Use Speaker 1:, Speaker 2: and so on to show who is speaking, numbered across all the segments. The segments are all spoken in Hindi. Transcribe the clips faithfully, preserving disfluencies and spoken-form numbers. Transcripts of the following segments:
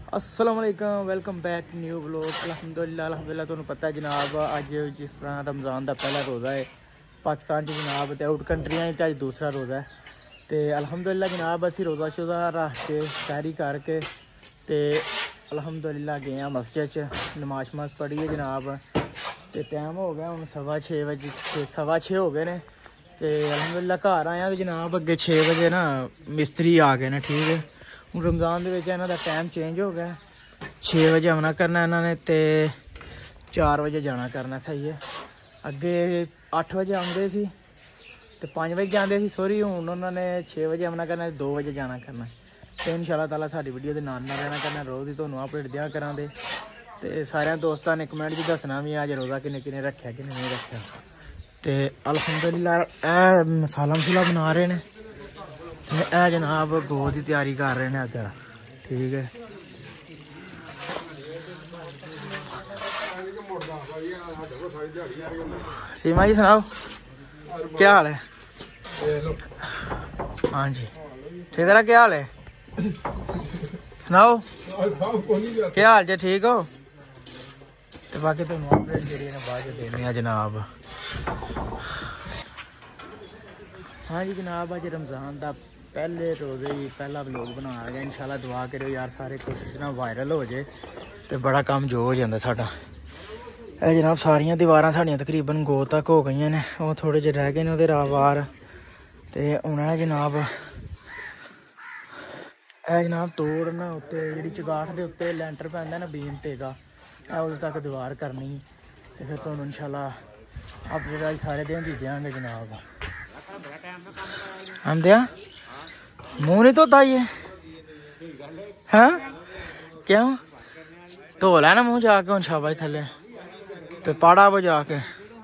Speaker 1: अस्सलाम वालेकुम, वेलकम बैक न्यू ब्लॉग। अल्हम्दुलिल्लाह अल्हम्दुलिल्लाह तुहानू पता है जनाब अज जिस तरह रमज़ान का पहला रोज़ा है पाकिस्तान जनाब तो आउट कंट्रियां अज दूसरा रोज़ा है। तो अल्हम्दुलिल्लाह जनाब असी रोज़ा शोज़ा रख के तैयारी करके तो अल्हम्दुलिल्लाह गए हैं मस्जिद च नमाज शमाज पढ़ी है जनाब। तो टाइम हो गया हूँ सवा छे बजे सवा छे हो गए ने। तो अल्हम्दुलिल्लाह घर आया तो जनाब अगे छे बजे ना मिस्त्री आ गए ने। ठीक है हूँ रमज़ान के इन्हों का टाइम चेंज हो गया, छे बजे आना करना इन्होंने तो चार बजे जाना करना। सही है अगे अठ बजे आते थे तो पाँच बजे जाते थे सॉरी, हूँ उन्होंने छे बजे आना करना दो बजे जाना करना। तो इंशाअल्लाह ताला साडी वीडियो के नाल नाल रहना करना, रोज़ ही तुहानू अपडेट दिया करा दे। तो सारे दोस्तों ने कमेंट च दसना भी अज रोज़ा किन्ने किन्ने रखा कि नहीं रखा। तो अल्हम्दुलिल्लाह ए मसाला मसूला बना रहे हैं ए जनाब गो की तैयारी कर रहे हैं अगर। ठीक है सीमा जी सुनाओ क्या हाल है? हाँ जी ठीक तेरा क्या हाल है? सुनाओ क्या हाल जी, ठीक हो? तो बाकी तुम अपडेट जी बाद देनी जनाब। हाँ जी जनाब अज रमज़ान का पहले रोज़े ही पहला व्लॉग बना गया। इंशाल्लाह दुआ करो यार सारे कोशिश ना वायरल हो जाए तो बड़ा काम जो हो जाता साडा। ए जनाब सारिया दीवारां साड़ियां तकरीबन गो तक हो गई ने, वो थोड़े जे रह गए ने उहदे वार। तो हूँ है जनाब ए जनाब तोड़ना उत्ते जी चगाठ के उत्ते लैंटर पैंदा ना बीम तेगा उदे तक दीवार करनी। तो फिर तुहानू इंशाल्लाह अपडेट सारे दिन दी देंगे जनाब। हम दिया मुँह नहीं धोता ये हैं क्यों धो लेना मुँह जाके हूँ शाबाश थले तो पाड़ा वो जाके।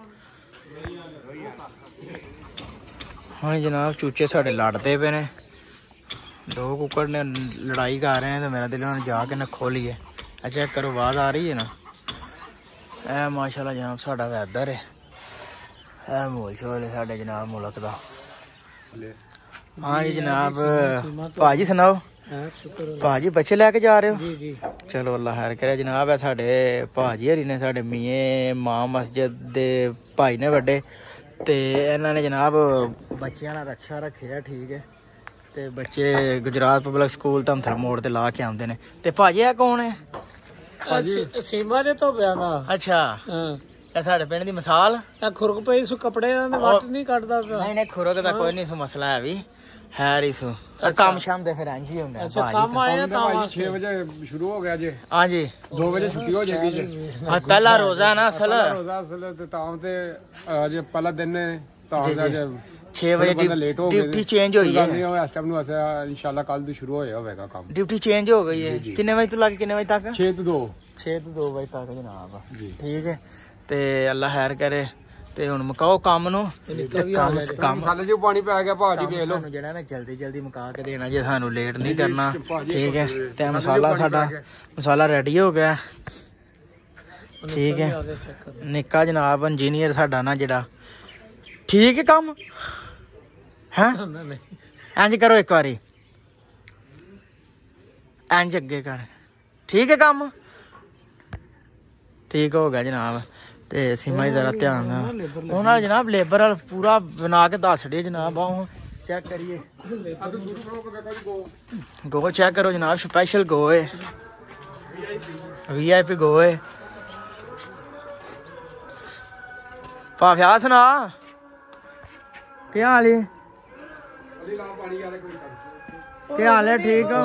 Speaker 1: हाँ जनाब चूचे साढ़े लड़ते पे ने, दो कुकड़ ने लड़ाई कर रहे हैं तो मेरा दिल उन्होंने जाके ना खोलिए। चेक करो आवाज़ आ रही है ना। ए माशाल्लाह जनाब साड़ा वैदर है ए मोल शोल है साढ़े जनाब मुल्क का। हाँ जी जनाब भाजी सुनाओ भाजी बच्चे लैके जा रहे हो? जी जी चलो अल्लाह खैर करे जनाब। है साढ़े भाजी हरी ने साढ़े मिये मां मस्जिद दे भाई ने बड़े तो इन्होंने जनाब बच्चों का रक्षा रखे है। ठीक है तो बच्चे गुजरात पब्लिक स्कूल धमथर मोड़ ते ला के आते हैं। तो भाजी है कौन है?
Speaker 2: सीमा ने तो बयाना
Speaker 1: अच्छा साढ़े पिंड दी मिसाल
Speaker 2: खुरक पई सु कपड़े वट नहीं कटदा।
Speaker 1: नहीं नहीं खुरक दा कोई नहीं सु मसला है भी है ही सु काम शाम दे फिर इंज ही होंदा।
Speaker 2: अच्छा काम आया ता
Speaker 3: छह बजे शुरू हो गया जी।
Speaker 1: हां जी
Speaker 3: दो बजे छुट्टी हो जाएगी जी।
Speaker 1: हां पहला रोजा है ना असल
Speaker 3: रोजा असल ते ताम ते आज पहला दिन है ताम दा जे
Speaker 1: छह बजे ड्यूटी चेंज हुई है।
Speaker 3: नहीं हो इस टाइम नु ऐसा इंशाल्लाह कल तो शुरू होएगा होगा काम।
Speaker 1: ड्यूटी चेंज हो गई है कितने बजे तो लग कितने बजे तक?
Speaker 3: छह तो दो
Speaker 1: छह तो दो बजे तक जनाब। ठीक है ते अल्लाह खैर करे ते हुन मुकाओ काम नु। काम काम
Speaker 3: मसाले जो पानी पै गया भाजी देख लो
Speaker 1: जेड़ा ना जल्दी जल्दी मुका के देना जे सानू लेट नहीं करना। ठीक है ते मसाला साडा मसाला रेडी हो गया। ठीक है निक्का जनाब इंजीनियर साडा ना जेड़ा ठीक है काम है इंज करो एक बारी इंज अगे कर ठीक है काम ठीक हो गया जनाब। तो सीमा जरा ध्यान उन्होंने जनाब लेबर पूरा बना के दस छड़िए जनाब। आओ चेक करिए गो चेक करो जनाब स्पेशल गो है वी आई पी गो है। भाफ्या सुना क्या हाल है? क्या हाल है ठीक हो?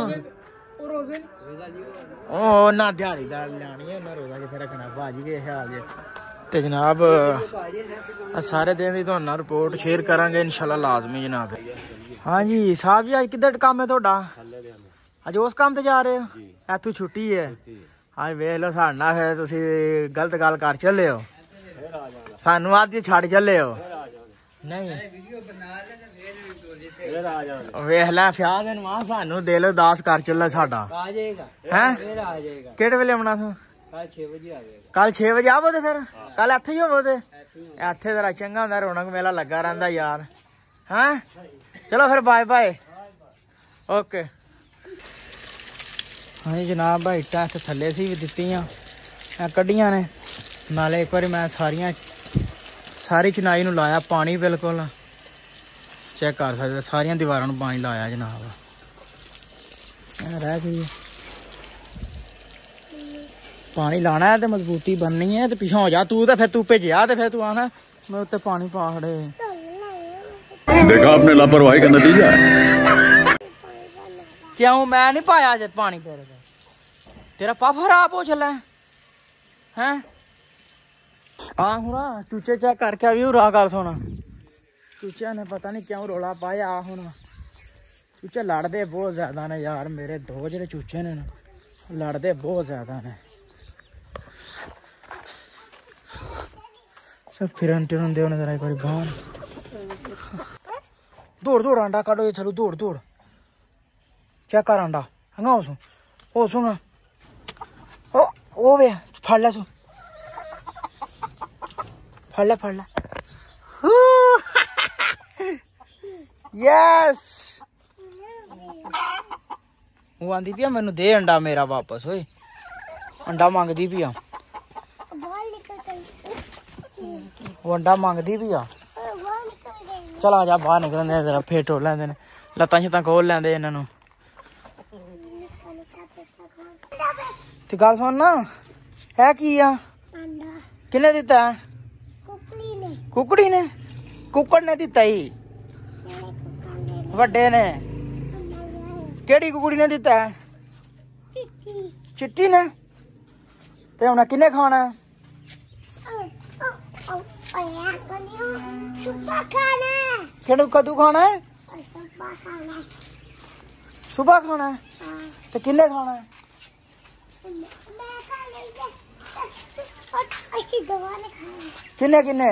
Speaker 1: ओ ना दिहाड़ीदार लानी है ना रोजा कितने रखना भाजी के ख्याल जे। तो जनाब सारे दिन की तुहानू रिपोर्ट शेयर करांगे इंशाल्लाह लाजमी जनाब। हाँ जी साहब जी अज किधर काम है तुहाडा? अज उस काम ते जा रहे हो? इत्थों छुट्टी है अज वेख लो साडे नाल फिर तुसीं गलत गल कर चले हो सानू आदि छड़ चले हो। नहीं वेख लै फ्या दिन मां सानू दिल उदास कर चला साडा है केड़े वेले आना सू? कल छे बजे आवो ते फिर कल इत्थे ही होवो ते इत्थे जरा चंगा हुंदा रौनक मेला लगा रहिंदा यार हैं। चलो फिर बाय बाय ओके। हाँ जी जनाब भाई इट्टां इत्थे थल्ले सी भी दित्तियां कड्डियां ने नाले एक बारी मैं सारियां सारी चनाई नूं लाया पानी बिल्कुल चेक कर सकते सारियां दीवारां नूं पानी लाया जनाब रह गई पानी लाना है तो मजबूती बननी है तो पिछा हो जा तू तो फिर तू भेजा तो फिर तू आना मैं उत्ते पानी पा खड़े
Speaker 4: देखा आपने लापरवाही का नतीजा
Speaker 1: क्यों मैं नहीं पाया जब पानी तेरे तेरा पा खराब हो चला है हाँ हुआ चूचे चेक करके भी हुआ गल सुन चूचे ने पता नहीं क्यों रोला पाया आ हुन चूचे लड़ते बहुत ज्यादा ने यार मेरे दो जेह्ड़े चूचे ने लड़ते बहुत ज्यादा ने सब फिरन टुरन दे जरा एक बार बाहर दौड़ दौड़ अंडा काटो ये चलो दौड़ दौड़ चेक कर अंडा हंगा हो सू हो सूंगा ओ ओ वे फड़ लै तू फड़ लै फड़ लै यस वो आंदी पिया मैनू दे अंडा मेरा वापस ओए अंडा मंगदी पिया वो अंडा मंगदी पिया चल आ जा बाहर निकल जरा फिर टोल लैंदे ने लत्तां शत्तां खोल लैंदे इन्हां नूं ते गल सुन ना है की आ किन्ने दित्ता है कुकड़ी ने कुकड़ ने दित्ता ही वड्डे ने केड़ी कुकड़ी ने दित्ता है चिट्टी ने ते हुण किन्ने खाना है केड़ू कदू खाना है सुबह खाना है ते किन्ने खाना है किन्ने किन्ने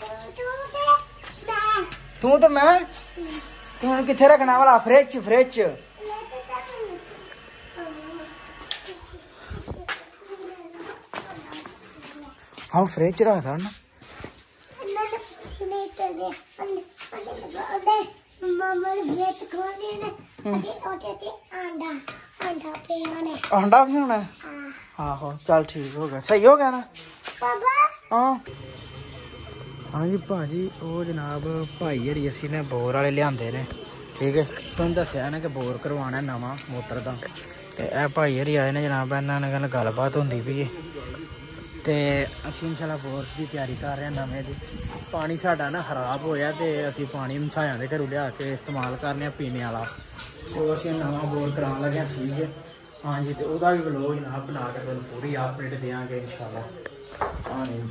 Speaker 1: तू तो मैं तू हुण कित्थे रखना वाला फ्रिज फ्रिज हाँ फ्रिज रखदा ना अंडा भी होना है आहो चल ठीक हो गया सही हो गया ना हाँ हाँ जी भाजी वो जनाब भाई जड़ी असी ने बोर वाले लियाते ने ठीक है तुम दसिया ना कि बोर करवाना नवा मोटर का तो यह भाई जड़ी आए ने जनाब इन्होंने कल गलबात होंदी पई है तो असी इंशाल्लाह बोर की तैयारी कर रहे हैं नवे की पानी साडा ना खराब होया तो असी पानी हंसाया के घरों लिया के इस्तेमाल करने पीने वाला तो असी नवा बोर करा लगे ठीक है हाँ जी तो वह भी ब्लॉग जनाब बना के तुम पूरी अपडेट देंगे इंशाल्लाह हाँ जी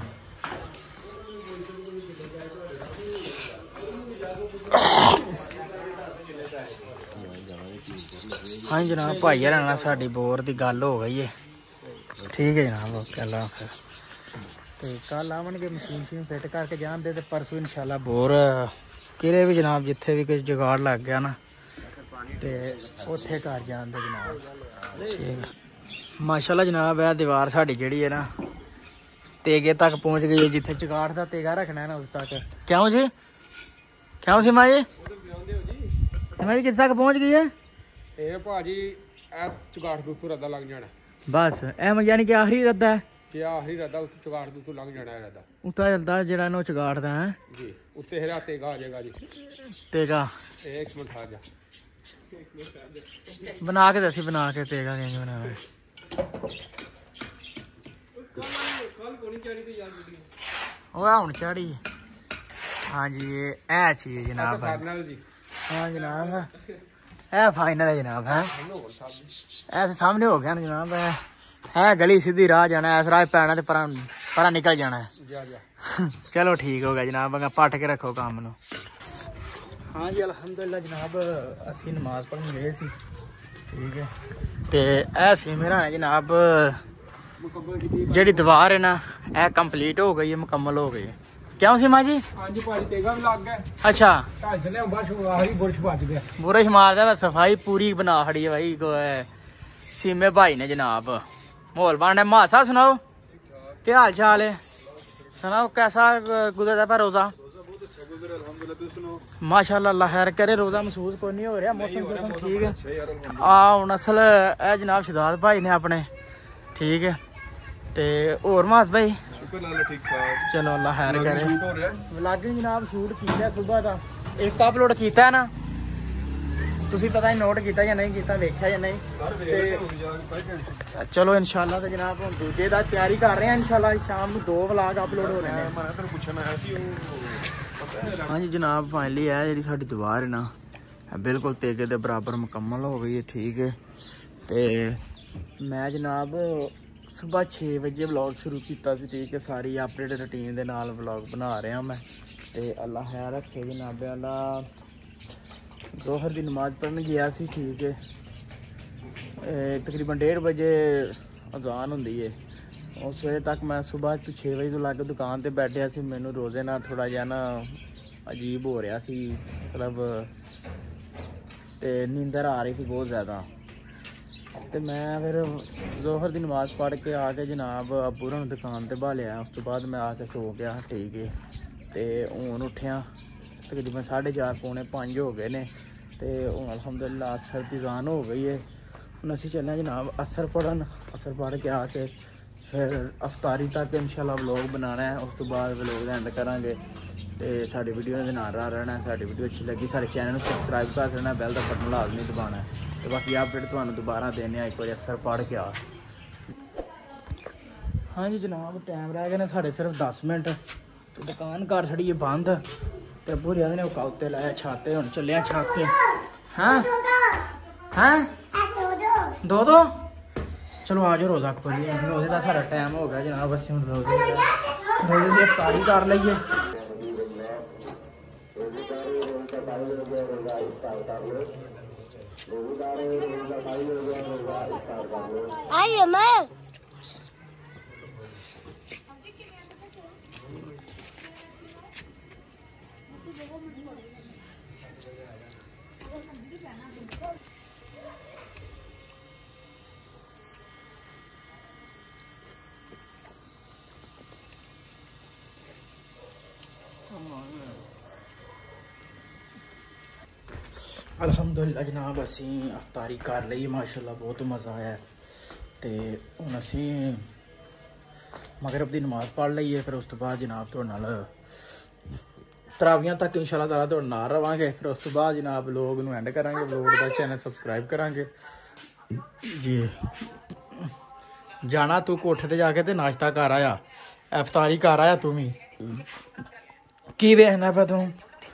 Speaker 1: हाँ जनाब भाई रहना साड़ी बोर की गल हो गई है ठीक है जनाब ओके अल्लाह हाफिज़ तो कल आवन के मशीन शीन फिट करके जान दे तो परसों इंशाल्लाह बोर किरे भी जनाब जिथे भी कुछ जुगाड़ लग गया ना तो उत्थे कर जान दे जनाब ठीक है माशाल्लाह जनाब है दीवार साड़ी जड़ी है ना तेगे तक पहुँच गई है जिथे जुगाड़ का तेगा रखना है ना उस तक क्यों जी क्यों सीमा जी सीमा जी किस तक पहुँच गई है
Speaker 3: ਇਹ ਭਾਜੀ ਇਹ ਚੁਗਾੜ ਤੋਂ ਉੱਤੋਂ ਰੱਦਾ ਲੱਗ ਜਾਣਾ
Speaker 1: बस एम यानी कि आखिरी रद्दा है
Speaker 3: ਜੇ ਆਖਰੀ ਰੱਦਾ ਉੱਤੋਂ ਚੁਗਾੜ ਤੋਂ ਉੱਤੋਂ ਲੰਘ ਜਾਣਾ ਹੈ ਰੱਦਾ
Speaker 1: उतना चलता जरा नो चगाड़दा है
Speaker 3: ਜੀ ਉੱਤੇ ਹੈਰਾ ਤੇਗਾ ਆ ਜਾਏਗਾ ਜੀ
Speaker 1: तेगा
Speaker 3: ਇਹ ਇੱਕ ਮਿੰਟ ਆ ਜਾ
Speaker 1: बना के दसी बना के तेगा किंज बनाया है
Speaker 3: ਕੱਲ ਕੋਣੀ ਚਾੜੀ ਤੇ ਯਾਰ ਵੀਡੀਓ
Speaker 1: ਉਹ ਹੁਣ ਚੜੀ हाँ जी ये ए चीज जनाब है
Speaker 3: ਨਾਲ ਜੀ
Speaker 1: हाँ जनाब है फाइनल है जनाब है ऐसे सामने हो गया ना जनाब है है गली सीधी राह जाना है, इस राह पैना तो परा परा निकल जाना है।
Speaker 3: जा जा
Speaker 1: चलो ठीक हो गया जनाब, अगर पट के रखो काम नो। हाँ जी अल्हम्दुलिल्लाह जनाब असी नमाज पढ़ने गए सी, ठीक है। तो ऐसी मेरा है जनाब जी दीवार है ना यह कंप्लीट हो गई है, मुकम्मल हो गई है। क्यों सीमा जी?
Speaker 3: हाँ जी भाई तेगा भी लग गया।
Speaker 1: अच्छा
Speaker 3: बस बुरश बच गया,
Speaker 1: बुरश मारदा सफाई पूरी बना खड़ी है भाई को सीमे भाई ने जनाब। माहौल बन मासा सुनाओ क्या हाल चाल है, सुनाओ कैसा गुजरता है रोजा? माशाल्लाह अल्लाह खैर करे। रोज़ा महसूस कोई नहीं हो रहा, मौसम ठीक है। आ हूँ असल ए जनाब शहजाद भाई ने अपने ठीक है। तो होर मास भाई चलो अल्लाह खैर करे। व्लॉगिंग जनाब शूट किया सुबह का एक अपलोड किया है ना, तुसी पता ही नोट किया या नहीं किया, वेख्या या नहीं। चलो इंशाल्लाह तो जनाब हम दूजे का तैयारी कर रहे हैं। इंशाल्लाह शाम को दो व्लॉग अपलोड हो रहे हैं। हाँ जी जनाब फाइनली है जी साड़ी दीवार है ना बिल्कुल तेगे के बराबर मुकम्मल हो गई है ठीक है। तो मैं जनाब सुबह छे बजे व्लॉग शुरू किया ठीक है। सारी अपडेट रूटीन के नाल व्लॉग बना रहा मैं। तो अल्लाह खैर रखे जनाब। अल्लाह दोहर की नमाज पढ़ने गया सी ठीक है। तकरीबन डेढ़ बजे अजान होंदी है। उस वे तक मैं सुबह तो छे बजे तो लग दुकान पर बैठा सी। मैनू रोज़े ना थोड़ा जहा ना अजीब हो रहा सी, मतलब तो नींदर आ रही थी बहुत ज़्यादा। तो मैं फिर जोहर की नमाज पढ़ के आके जनाब अबू होरें दुकान पर भालिया। उस तो बाद मैं आके सो गया ठीक है। तो हूँ उठिया तकरीबन साढ़े चार पौने पाँच हो गए ने। तो हूँ अलहमदुलिल्लाह असर की अज़ान हो गई है। हूँ असी चले जनाब असर पढ़न। असर पढ़ के आके फिर अफतारी तक इंशाल्लाह व्लॉग बनाना है। उस तो बाद व्लॉग एंड करांगे। तो साड़ी वीडियो के नाल रहना है। साड़ी वीडियो अच्छी लगी सारे चैनल सबसक्राइब कर देना, बैल का बटन लाजमी दबाना है। तो बाकी अपडेट तुहानू दोबारा देने एक बार असर पढ़ के आ। हाँ जी जनाब टाइम रह गए साढ़े सिर्फ दस मिनट। तो दुकान घर छड़ी है बंद। तो भूरिया ने उत्ते लाया छाते हम चलिया छाते। हाँ हाँ दो दो चलो आ जाओ रोज़ा खोलिए। रोज़े का सारा टाइम हो गया जनाब। बस हम रोज़े रोज़े की अफ्तारी कर लीए।
Speaker 5: आइए मैं
Speaker 1: अल्हम्दुलिल्लाह जनाब असी अफ्तारी कर ली माशाल्लाह बहुत मज़ा आया। तो हुण असी मगरब की नमाज पढ़ ली है। फिर उस तो बाद जनाब तुहाडे नाल तरावियां तक इंशाल्लाह ताला तुहाडे नाल रवांगे। फिर उस तो बाद जनाब लोग नूं एंड करांगे। लोग का चैनल सबसक्राइब करांगे जी। जाना तू कोठे ते जाके ते नाश्ता कर आया, अफ्तारी कर आया। तू भी की वेखना पे तू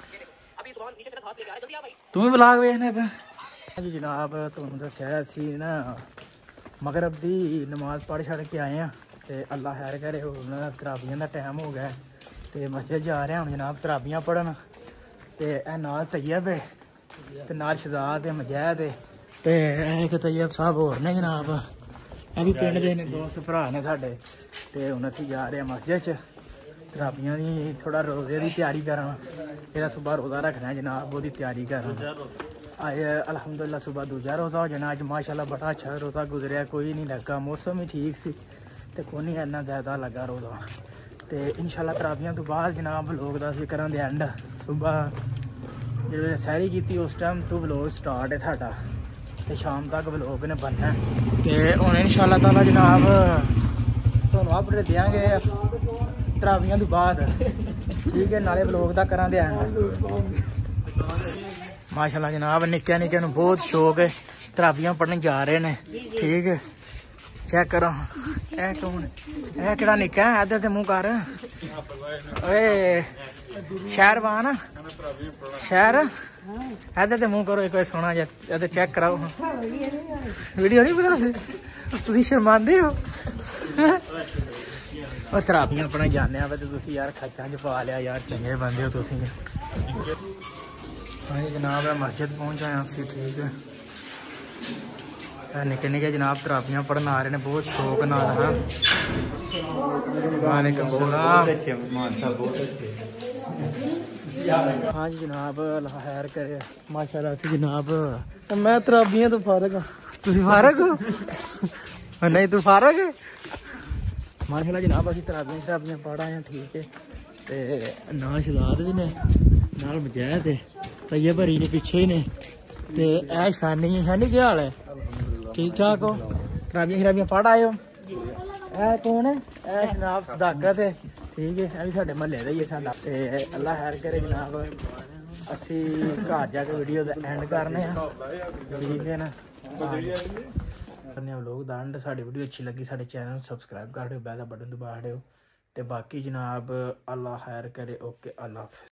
Speaker 1: तू भी व्लॉग वेखने पे जी जनाब। तुहानूं दस्सिया सी ना मगरब की नमाज पढ़ छड़ के आए हैं। तो अल्लाह खैर करे हुण तराबियां का टाइम हो गया। तो मस्जिद जा रहे हैं जनाब तराबियां पढ़न। तो यह नाल तैयब है तो नाल शहजाद है मजैद है। तो एक तैयब साहब होर ने जनाब यह भी पिंड के ने दोस्त भरा ने साडे। तो हुण असीं जा रहे हैं मस्जिद च तराबियां की थोड़ा रोज़े की तैयारी करा। फिर सुबह रोज़ा रखना जनाब वो तैयारी करा। अज अलहमदुलिल्लाह सुबह दूजा रोज़ा हो जाना। अज माशाल्लाह बड़ा अच्छा रोज़ा गुजरिया, कोई नहीं लगा, मौसम ही ठीक सी ते कोई नहीं इन्ना ज़्यादा लगा रोज़ा। तो इंशाल्लाह तराबियां तो बाद जनाब व्लॉग का असीं करांगे एंड। सुबह जो सैरी की उस टाइम तो व्लॉग स्टार्ट है साडा। तो शाम तक व्लॉग ने बनना। तो हुण इंशाल्लाह ताला जनाब तुहानूं अपडेट देंगे तराबियां तो बाद ठीक है। नाले व्लॉग का करांगे एंड। माशाल्लाह जनाब निक्के निक्के नूं बहुत शौक है, तराबियां पढ़ने जा रहे हैं ठीक है। चेक करो ए कौन ए केड़ा निक्का है इधर ते मुंह कर ओए शहरवान शहर इधर ते मुंह करो एक सोना जा इधर चेक कराओ। वीडियो नहीं बना तुसीं शर्मांदे हो। और तराबियां पढ़ने जाने तो तुसीं यार खच्चां च पा लिया यार, चंगे बंदे हो तुसीं। हाँ जी जनाब मस्जिद पहुँच आए असी ठीक है। निके निके जनाब तराबियां पढ़न आ रहे हैं बहुत शौक नाल। वालेकुम सलाम। हाँ जी जनाब अल्लाह खैर करे माशाल्लाह से जनाब। मैं तराबियां तो फारग हाँ। तुसीं फारग हो? नहीं तू फारग है माशाल्लाह जनाब। असीं तराबियां शराबियां पढ़ आए हैं ठीक है। तो नाल शहजाद भी ने नाल मजैद है तैयब भरी ने पिछे ही ने ते ए शानी है शानी क्या हाल है ठीक ठाक हो खराबियां खराबियां पढ़ आए हो ए कौन है ए जनाब सदाकत है ठीक है ए भी साडे महल्ले दा ही है साडा ते अल्लाह खैर करे जनाब असी घर जाके वीडियो दा एंड करने आ ठीक है ना करने लोग दांड साडी वीडियो अच्छी लगी साडे चैनल सब्सक्राइब कर दियो बेल दा बटन दबा दियो ते बाकी जनाब अल्लाह खैर करे ओके अल्लाह हाफिज़।